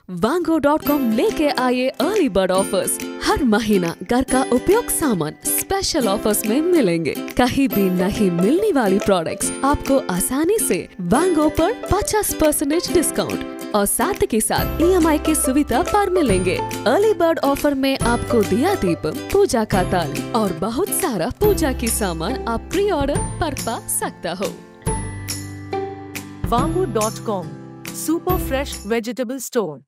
Wango.com लेके आए early bird offers. हर महीना घर का उपयोग सामान स्पेशल ऑफर्स में मिलेंगे। कहीं भी नहीं मिलने वाली प्रोडक्ट्स आपको आसानी से वांगो पर 50% डिस्काउंट और साथ के साथ EMI की सुविधा पर मिलेंगे। अर्ली बर्ड ऑफर में आपको दिया दीप, पूजा का ताल और बहुत सारा पूजा की सामान आप प्री ऑर्डर पर पा सकता हो। Wango.com, super fresh vegetable store।